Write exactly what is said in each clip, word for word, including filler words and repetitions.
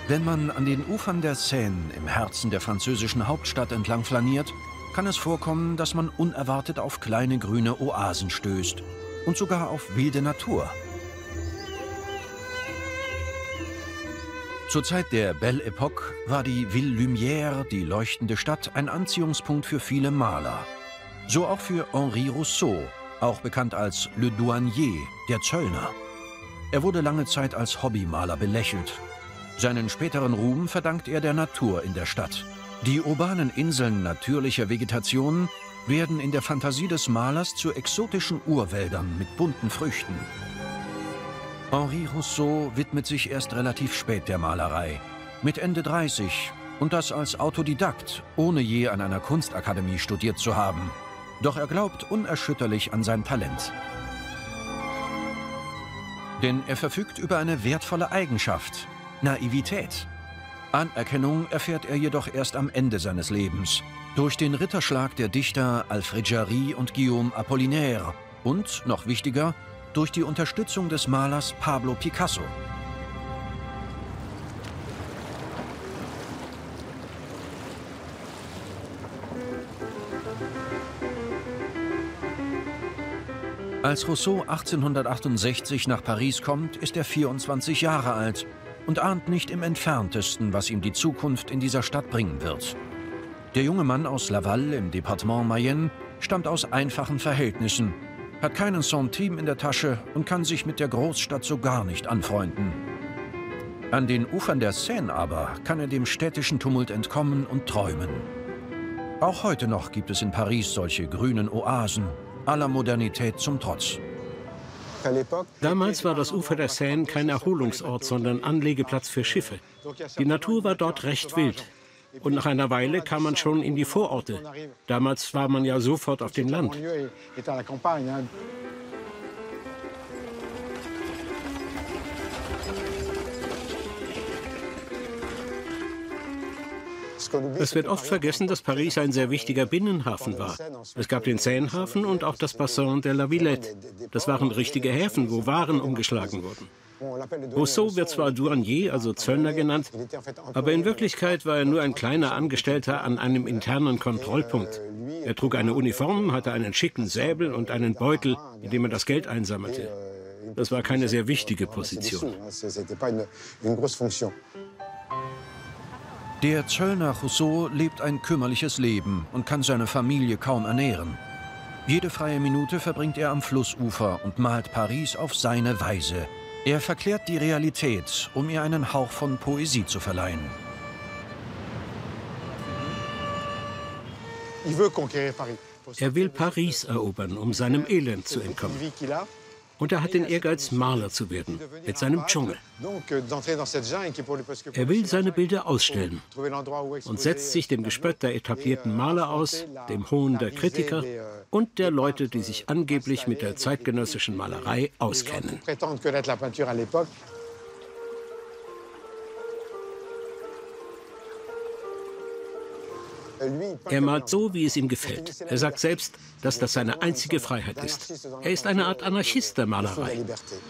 Wenn man an den Ufern der Seine im Herzen der französischen Hauptstadt entlang flaniert, kann es vorkommen, dass man unerwartet auf kleine grüne Oasen stößt und sogar auf wilde Natur. Zur Zeit der Belle Époque war die Ville Lumière, die leuchtende Stadt, ein Anziehungspunkt für viele Maler. So auch für Henri Rousseau, auch bekannt als Le Douanier, der Zöllner. Er wurde lange Zeit als Hobbymaler belächelt. Seinen späteren Ruhm verdankt er der Natur in der Stadt. Die urbanen Inseln natürlicher Vegetation werden in der Fantasie des Malers zu exotischen Urwäldern mit bunten Früchten. Henri Rousseau widmet sich erst relativ spät der Malerei, mit Ende dreißig, und das als Autodidakt, ohne je an einer Kunstakademie studiert zu haben. Doch er glaubt unerschütterlich an sein Talent. Denn er verfügt über eine wertvolle Eigenschaft: Naivität. Anerkennung erfährt er jedoch erst am Ende seines Lebens, durch den Ritterschlag der Dichter Alfred Jarry und Guillaume Apollinaire und, noch wichtiger, durch die Unterstützung des Malers Pablo Picasso. Als Rousseau achtzehnhundertachtundsechzig nach Paris kommt, ist er vierundzwanzig Jahre alt und ahnt nicht im Entferntesten, was ihm die Zukunft in dieser Stadt bringen wird. Der junge Mann aus Laval im Departement Mayenne stammt aus einfachen Verhältnissen, hat keinen Centime in der Tasche und kann sich mit der Großstadt so gar nicht anfreunden. An den Ufern der Seine aber kann er dem städtischen Tumult entkommen und träumen. Auch heute noch gibt es in Paris solche grünen Oasen, aller Modernität zum Trotz. Damals war das Ufer der Seine kein Erholungsort, sondern Anlegeplatz für Schiffe. Die Natur war dort recht wild. Und nach einer Weile kam man schon in die Vororte. Damals war man ja sofort auf dem Land. Es wird oft vergessen, dass Paris ein sehr wichtiger Binnenhafen war. Es gab den Seinehafen und auch das Bassin de la Villette. Das waren richtige Häfen, wo Waren umgeschlagen wurden. Rousseau wird zwar Douanier, also Zöllner genannt, aber in Wirklichkeit war er nur ein kleiner Angestellter an einem internen Kontrollpunkt. Er trug eine Uniform, hatte einen schicken Säbel und einen Beutel, in dem er das Geld einsammelte. Das war keine sehr wichtige Position. Der Zöllner Rousseau lebt ein kümmerliches Leben und kann seine Familie kaum ernähren. Jede freie Minute verbringt er am Flussufer und malt Paris auf seine Weise. Er verklärt die Realität, um ihr einen Hauch von Poesie zu verleihen. Er will Paris erobern, um seinem Elend zu entkommen. Und er hat den Ehrgeiz, Maler zu werden, mit seinem Dschungel. Er will seine Bilder ausstellen und setzt sich dem Gespött der etablierten Maler aus, dem Hohn der Kritiker und der Leute, die sich angeblich mit der zeitgenössischen Malerei auskennen. Er malt so, wie es ihm gefällt. Er sagt selbst, dass das seine einzige Freiheit ist. Er ist eine Art Anarchist der Malerei.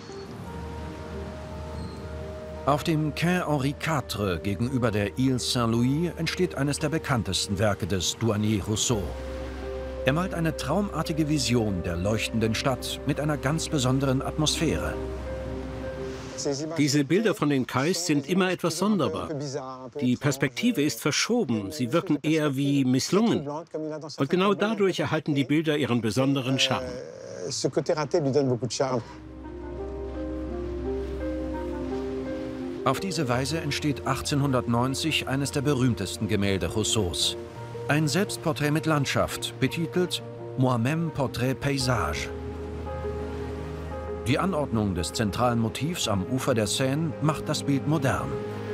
Auf dem Quai Henri vier gegenüber der Ile Saint-Louis entsteht eines der bekanntesten Werke des Douanier Rousseau. Er malt eine traumartige Vision der leuchtenden Stadt mit einer ganz besonderen Atmosphäre. Diese Bilder von den Quais sind immer etwas sonderbar. Die Perspektive ist verschoben, sie wirken eher wie misslungen. Und genau dadurch erhalten die Bilder ihren besonderen Charme. Auf diese Weise entsteht achtzehnhundertneunzig eines der berühmtesten Gemälde Rousseaus. Ein Selbstporträt mit Landschaft, betitelt Moi-même Portrait Paysage. Die Anordnung des zentralen Motivs am Ufer der Seine macht das Bild modern.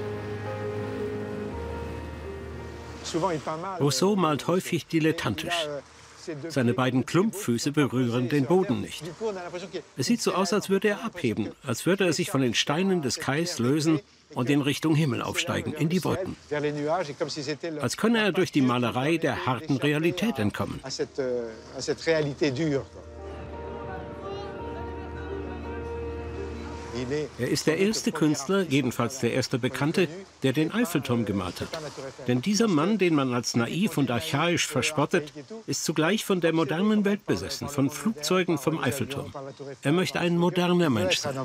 Rousseau malt häufig dilettantisch. Seine beiden Klumpfüße berühren den Boden nicht. Es sieht so aus, als würde er abheben, als würde er sich von den Steinen des Quais lösen und in Richtung Himmel aufsteigen, in die Wolken. Als könne er durch die Malerei der harten Realität entkommen. Er ist der erste Künstler, jedenfalls der erste Bekannte, der den Eiffelturm gemalt hat. Denn dieser Mann, den man als naiv und archaisch verspottet, ist zugleich von der modernen Welt besessen, von Flugzeugen, vom Eiffelturm. Er möchte ein moderner Mensch sein.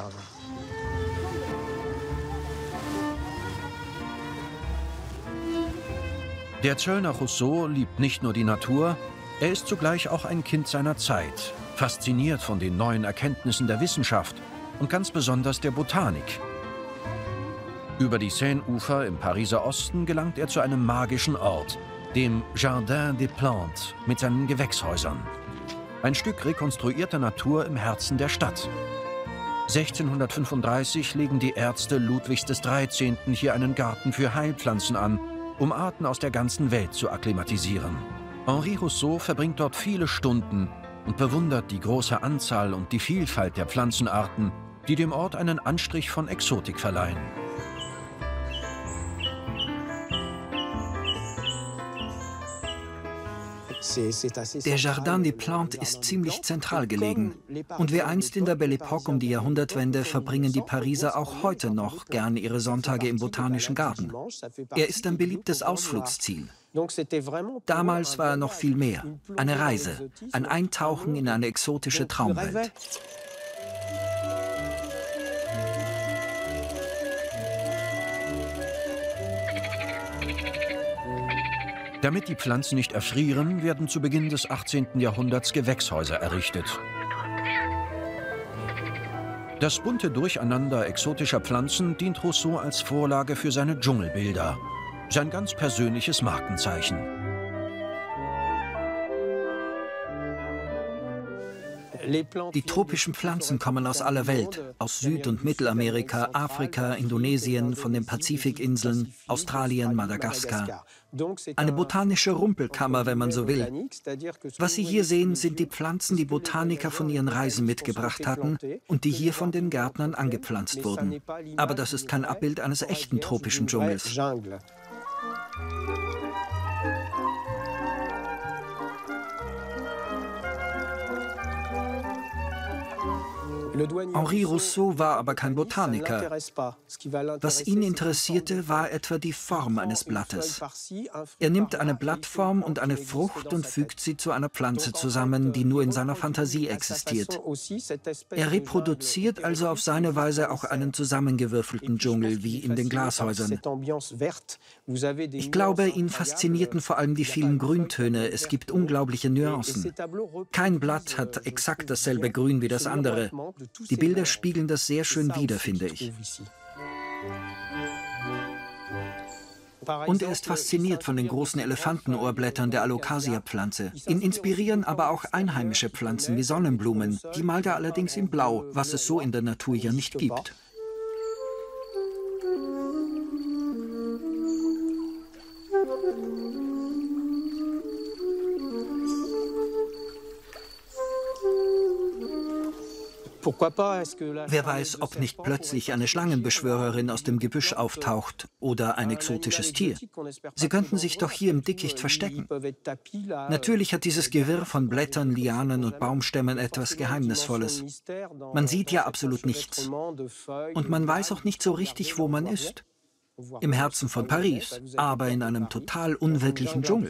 Der Zöllner Rousseau liebt nicht nur die Natur, er ist zugleich auch ein Kind seiner Zeit, fasziniert von den neuen Erkenntnissen der Wissenschaft und ganz besonders der Botanik. Über die Seineufer im Pariser Osten gelangt er zu einem magischen Ort, dem Jardin des Plantes mit seinen Gewächshäusern. Ein Stück rekonstruierter Natur im Herzen der Stadt. sechzehnhundertfünfunddreißig legen die Ärzte Ludwigs des Dreizehnten hier einen Garten für Heilpflanzen an, um Arten aus der ganzen Welt zu akklimatisieren. Henri Rousseau verbringt dort viele Stunden und bewundert die große Anzahl und die Vielfalt der Pflanzenarten, die dem Ort einen Anstrich von Exotik verleihen. Der Jardin des Plantes ist ziemlich zentral gelegen. Und wie einst in der Belle Époque um die Jahrhundertwende verbringen die Pariser auch heute noch gern ihre Sonntage im Botanischen Garten. Er ist ein beliebtes Ausflugsziel. Damals war er noch viel mehr. Eine Reise, ein Eintauchen in eine exotische Traumwelt. Damit die Pflanzen nicht erfrieren, werden zu Beginn des achtzehnten Jahrhunderts Gewächshäuser errichtet. Das bunte Durcheinander exotischer Pflanzen dient Rousseau als Vorlage für seine Dschungelbilder, sein ganz persönliches Markenzeichen. Die tropischen Pflanzen kommen aus aller Welt, aus Süd- und Mittelamerika, Afrika, Indonesien, von den Pazifikinseln, Australien, Madagaskar. Eine botanische Rumpelkammer, wenn man so will. Was Sie hier sehen, sind die Pflanzen, die Botaniker von ihren Reisen mitgebracht hatten und die hier von den Gärtnern angepflanzt wurden. Aber das ist kein Abbild eines echten tropischen Dschungels. Henri Rousseau war aber kein Botaniker. Was ihn interessierte, war etwa die Form eines Blattes. Er nimmt eine Blattform und eine Frucht und fügt sie zu einer Pflanze zusammen, die nur in seiner Fantasie existiert. Er reproduziert also auf seine Weise auch einen zusammengewürfelten Dschungel, wie in den Glashäusern. Ich glaube, ihn faszinierten vor allem die vielen Grüntöne. Es gibt unglaubliche Nuancen. Kein Blatt hat exakt dasselbe Grün wie das andere. Die Bilder spiegeln das sehr schön wider, finde ich. Und er ist fasziniert von den großen Elefantenohrblättern der Alocasia-Pflanze. Ihn inspirieren aber auch einheimische Pflanzen wie Sonnenblumen. Die malt er allerdings in Blau, was es so in der Natur ja nicht gibt. Wer weiß, ob nicht plötzlich eine Schlangenbeschwörerin aus dem Gebüsch auftaucht oder ein exotisches Tier. Sie könnten sich doch hier im Dickicht verstecken. Natürlich hat dieses Gewirr von Blättern, Lianen und Baumstämmen etwas Geheimnisvolles. Man sieht ja absolut nichts. Und man weiß auch nicht so richtig, wo man ist. Im Herzen von Paris, aber in einem total unwirklichen Dschungel.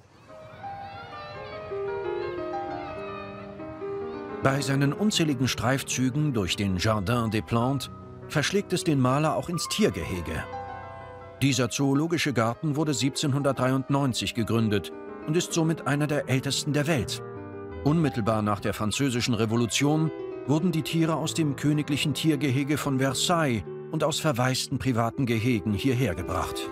Bei seinen unzähligen Streifzügen durch den Jardin des Plantes verschlägt es den Maler auch ins Tiergehege. Dieser zoologische Garten wurde siebzehnhundertdreiundneunzig gegründet und ist somit einer der ältesten der Welt. Unmittelbar nach der Französischen Revolution wurden die Tiere aus dem königlichen Tiergehege von Versailles und aus verwaisten privaten Gehegen hierher gebracht.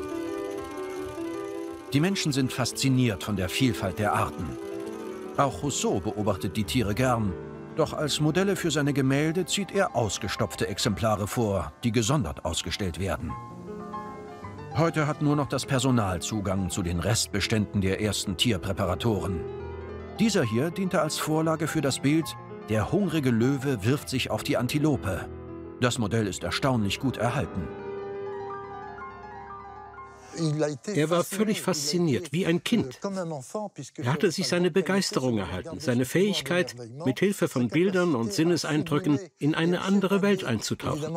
Die Menschen sind fasziniert von der Vielfalt der Arten. Auch Rousseau beobachtet die Tiere gern, doch als Modelle für seine Gemälde zieht er ausgestopfte Exemplare vor, die gesondert ausgestellt werden. Heute hat nur noch das Personal Zugang zu den Restbeständen der ersten Tierpräparatoren. Dieser hier diente als Vorlage für das Bild „Der hungrige Löwe wirft sich auf die Antilope". Das Modell ist erstaunlich gut erhalten. Er war völlig fasziniert, wie ein Kind. Er hatte sich seine Begeisterung erhalten, seine Fähigkeit, mit Hilfe von Bildern und Sinneseindrücken in eine andere Welt einzutauchen.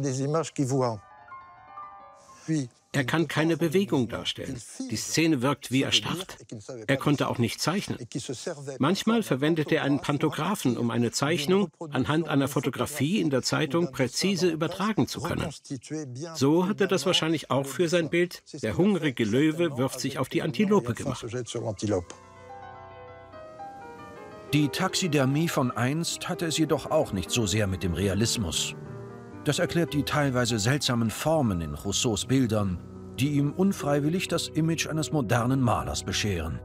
Er kann keine Bewegung darstellen. Die Szene wirkt wie erstarrt. Er konnte auch nicht zeichnen. Manchmal verwendete er einen Pantographen, um eine Zeichnung anhand einer Fotografie in der Zeitung präzise übertragen zu können. So hat er das wahrscheinlich auch für sein Bild „Der hungrige Löwe wirft sich auf die Antilope" gemacht. Die Taxidermie von einst hatte es jedoch auch nicht so sehr mit dem Realismus. Das erklärt die teilweise seltsamen Formen in Rousseaus Bildern, die ihm unfreiwillig das Image eines modernen Malers bescheren.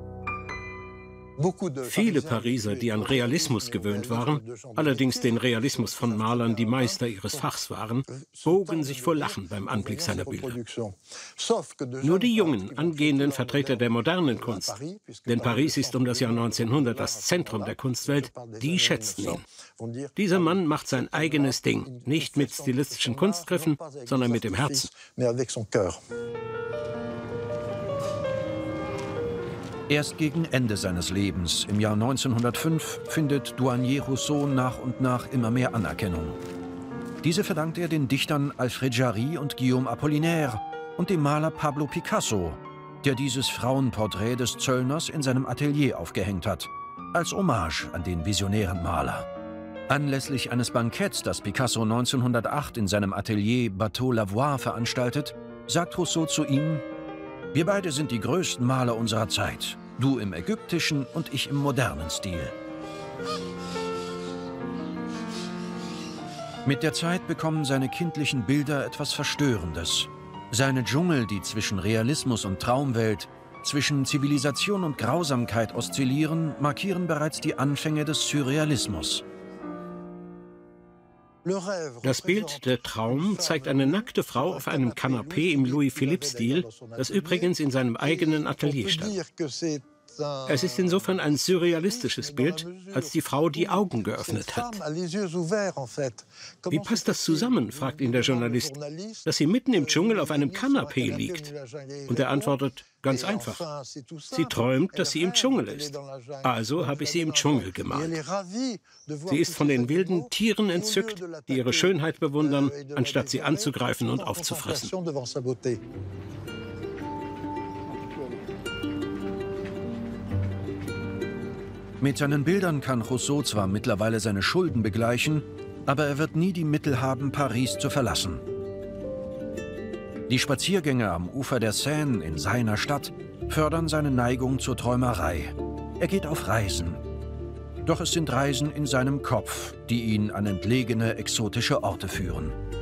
Viele Pariser, die an Realismus gewöhnt waren, allerdings den Realismus von Malern, die Meister ihres Fachs waren, bogen sich vor Lachen beim Anblick seiner Bilder. Nur die jungen, angehenden Vertreter der modernen Kunst, denn Paris ist um das Jahr neunzehnhundert das Zentrum der Kunstwelt, die schätzten ihn. Dieser Mann macht sein eigenes Ding, nicht mit stilistischen Kunstgriffen, sondern mit dem Herzen. Erst gegen Ende seines Lebens, im Jahr neunzehnhundertfünf, findet Douanier Rousseau nach und nach immer mehr Anerkennung. Diese verdankt er den Dichtern Alfred Jarry und Guillaume Apollinaire und dem Maler Pablo Picasso, der dieses Frauenporträt des Zöllners in seinem Atelier aufgehängt hat, als Hommage an den visionären Maler. Anlässlich eines Banketts, das Picasso neunzehnhundertacht in seinem Atelier Bateau Lavoir veranstaltet, sagt Rousseau zu ihm: „Wir beide sind die größten Maler unserer Zeit, du im ägyptischen und ich im modernen Stil." Mit der Zeit bekommen seine kindlichen Bilder etwas Verstörendes. Seine Dschungel, die zwischen Realismus und Traumwelt, zwischen Zivilisation und Grausamkeit oszillieren, markieren bereits die Anfänge des Surrealismus. Das Bild Der Traum zeigt eine nackte Frau auf einem Kanapee im Louis-Philippe-Stil, das übrigens in seinem eigenen Atelier stand. Es ist insofern ein surrealistisches Bild, als die Frau die Augen geöffnet hat. Wie passt das zusammen, fragt ihn der Journalist, dass sie mitten im Dschungel auf einem Kanapee liegt? Und er antwortet, ganz einfach. Sie träumt, dass sie im Dschungel ist. Also habe ich sie im Dschungel gemalt. Sie ist von den wilden Tieren entzückt, die ihre Schönheit bewundern, anstatt sie anzugreifen und aufzufressen. Mit seinen Bildern kann Rousseau zwar mittlerweile seine Schulden begleichen, aber er wird nie die Mittel haben, Paris zu verlassen. Die Spaziergänge am Ufer der Seine in seiner Stadt fördern seine Neigung zur Träumerei. Er geht auf Reisen. Doch es sind Reisen in seinem Kopf, die ihn an entlegene, exotische Orte führen.